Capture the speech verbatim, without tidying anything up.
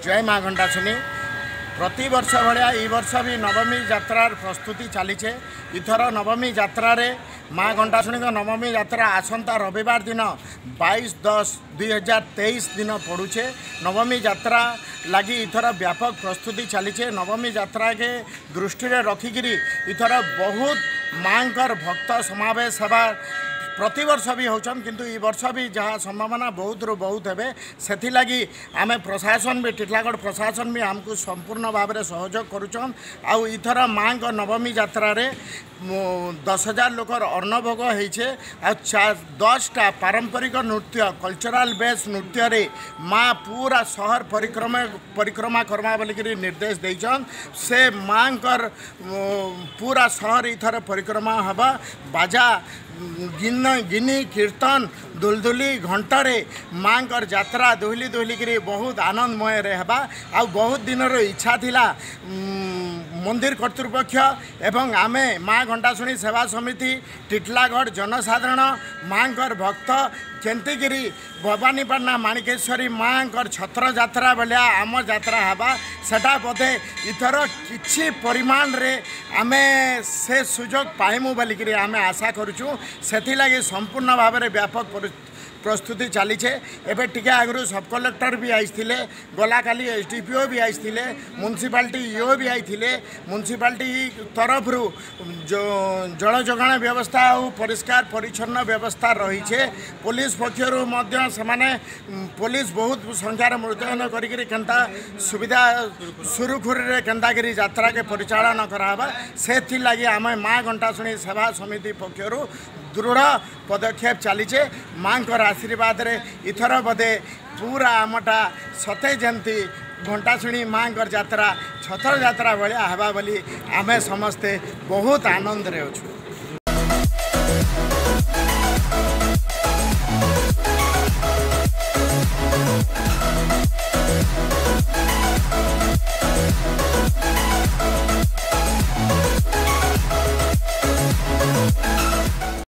जय माँ घंटाशुनी प्रति वर्ष भाया ई वर्ष भी नवमी यात्रार प्रस्तुति चलीचे। इथर नवमी यात्रा माँ घंटाशुनी नवमी यात्रा आसंता रविवार दिन बाईस दस दुई हजार तेईस दिन पड़ुचे। नवमी यात्रा लगी इथर व्यापक प्रस्तुति चलीचे। नवमी यात्रा के दृष्टि रखिकी इथर बहुत माँकर भक्त समावेश होगा प्रति वर्ष भी होचन किंतु ई वर्ष भी जहाँ संभावना बहुत रु बहुत है से लगी आम प्रशासन भी टिटलागढ़ प्रशासन भी आमको संपूर्ण भाव में सहयोग करुचन। आउ इथर माँ को नवमी यात्रा रे दस हजार लोकर अन्नभोग होइछे। आ दसटा पारंपरिक नृत्य कल्चरल बेस नृत्य रे माँ पूरा शहर परिक्रमा परिक्रमा करमा बोलिकी निर्देश देछन। से माँ कर पूरा शहर इथर परिक्रमा हवा बाजा गिन गिनी कीर्तन दुलदुली घंटारे माँ कर यात्रा दुहली दुहली करी बहुत आनंदमय रहबा। आ बहुत दिन इच्छा थिला मंदिर कर्तृपक्ष एवं आमे माँ घंटाशुनी सेवा समिति टिटलागढ़ जनसाधारण माँ कर भक्त केंतिगिरी भवानीपाटना माणिकेश्वरी माँ कर छत्र यात्रा भलिया आम यात्रा हवा सेटा बोधे इथर किछि परिमाण रे आमे से सुजोग पाइमु बोलिकी आमे आशा करुचु। सेथिलागि संपूर्ण भाव में व्यापक प्रस्तुति चलीचे। एवं टिके आगु सब कलेक्टर भी आईथिले गला काली एसडीपीओ भी आईथिले म्युनिसिपालिटी ईओ भी आईथिले। म्युनिसिपालिटी तरफ जो जल जोगाण व्यवस्था और परिष्कार परिच्छन्न व्यवस्था रही है। पुलिस पक्षर से पुलिस बहुत संख्यार मुतयन करी केनता सुविधा सुरुखुरी केनता करी यात्रा के परिचालन करावा से लगी आम माँ घंटाशुनी सेवा समिति पक्षर दृढ़ पदक्षेप चलीचे। माँ को आशीर्वाद रे इथर बोधे पूरा आमटा सते जंती घंटाशुनी माँ कर यात्रा छतर यात्रा भाया हवा बोली आमे समस्ते बहुत आनंद रे अछु।